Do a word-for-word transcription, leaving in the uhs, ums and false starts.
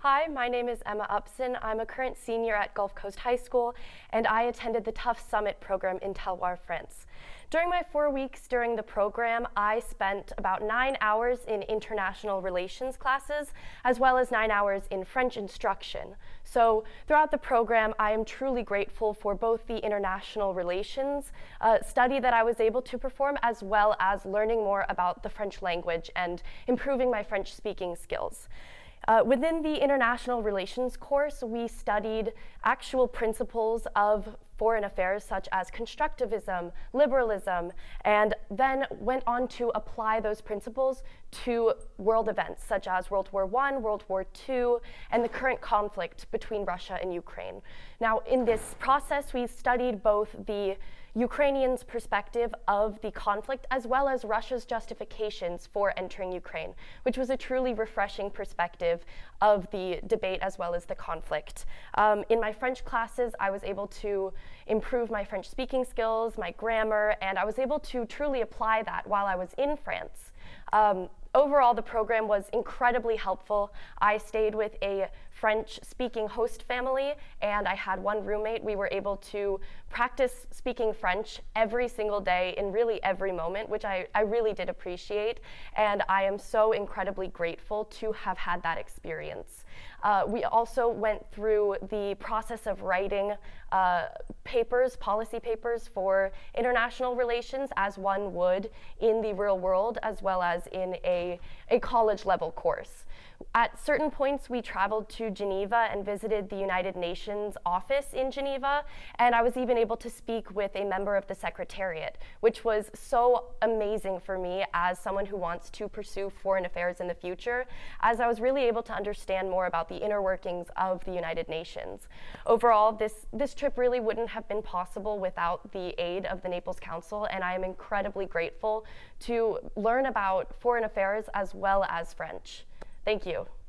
Hi, my name is Emma Upson. I'm a current senior at Gulf Coast High School, and I attended the Tough Summit program in Telloir, France. During my four weeks during the program, I spent about nine hours in international relations classes, as well as nine hours in French instruction. So throughout the program, I am truly grateful for both the international relations uh, study that I was able to perform, as well as learning more about the French language and improving my French speaking skills. Uh, within the international relations course, we studied actual principles of foreign affairs such as constructivism, liberalism, and then went on to apply those principles to world events such as World War One, World War Two, and the current conflict between Russia and Ukraine. Now, in this process, we studied both the Ukrainians' perspective of the conflict as well as Russia's justifications for entering Ukraine, which was a truly refreshing perspective of the debate as well as the conflict. Um, in my French classes, I was able to improve my French speaking skills, my grammar, and I was able to truly apply that while I was in France. Um, Overall, the program was incredibly helpful. I stayed with a French-speaking host family, and I had one roommate. We were able to practice speaking French every single day in really every moment, which I, I really did appreciate, and I am so incredibly grateful to have had that experience. Uh, we also went through the process of writing uh, papers, policy papers for international relations, as one would in the real world, as well as in a, a college-level course. At certain points, we traveled to Geneva and visited the United Nations office in Geneva, and I was even able to speak with a member of the Secretariat, which was so amazing for me as someone who wants to pursue foreign affairs in the future, as I was really able to understand more about the inner workings of the United Nations. Overall, this, this trip really wouldn't have been possible without the aid of the Naples Council, and I am incredibly grateful to learn about foreign affairs as well as French. Thank you.